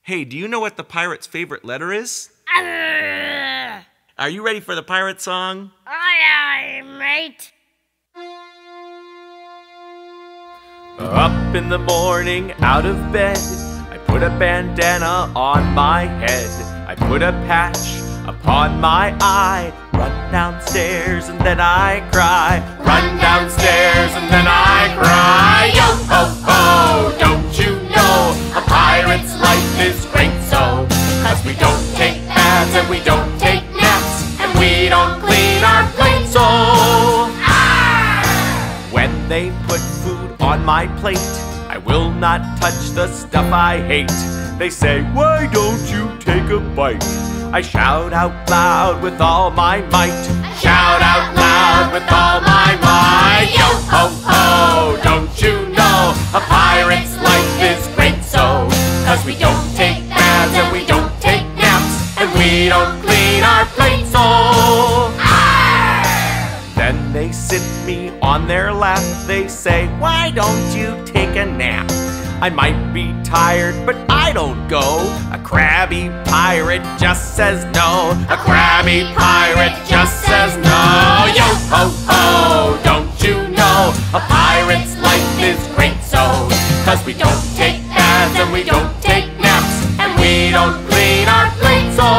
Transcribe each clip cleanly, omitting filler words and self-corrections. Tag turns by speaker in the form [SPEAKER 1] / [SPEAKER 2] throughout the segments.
[SPEAKER 1] Hey, do you know what the pirate's favorite letter is? Are you ready for the pirate song?
[SPEAKER 2] Aye, aye, mate.
[SPEAKER 1] Up in the morning, out of bed, I put a bandana on my head. I put a patch upon my eye. Run downstairs and then I cry. Run downstairs and then I cry. Yo ho ho, don't you know a pirate's life is great so? 'Cause we don't take baths and we don't take naps, and we don't clean our plates so. When they put food on my plate, I will not touch the stuff I hate. They say, why don't you take a bite? I shout out loud with all my might. Shout out loud with all my might. Yo ho ho, don't you know a pirate's life is great so? 'Cause we don't take baths and we don't take naps, and we don't clean our plates so. Then they sit me on their lap. They say, why don't you take a nap? I might be tired, but I don't go. A crabby pirate just says no. A crabby pirate just says no. Yo ho ho, don't you know a pirate's life is great so? 'Cause we don't take baths and we don't take naps, and we don't clean our plates so.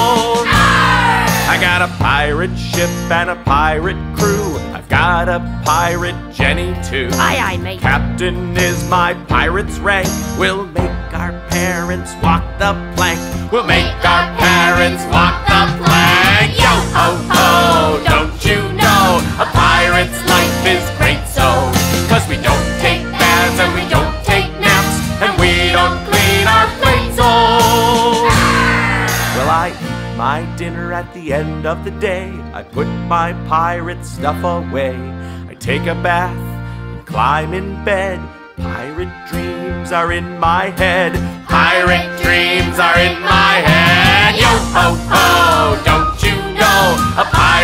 [SPEAKER 1] I got a pirate ship and a pirate crew. I've got a pirate Jenny too.
[SPEAKER 2] Aye, aye, mate.
[SPEAKER 1] Captain is my pirate's rank. We'll make our parents walk the plank. We'll make our parents walk the plank. Yo ho ho, don't you know a pirate's life is great so? 'Cause we don't take baths and we don't take naps, and we don't clean our plates so. Well, I eat my dinner at the end of the day. I put my pirate stuff away. I take a bath and climb in bed. Pirate dreams are in my head. Pirate dreams are in my head. Yo ho ho, don't you know a pirate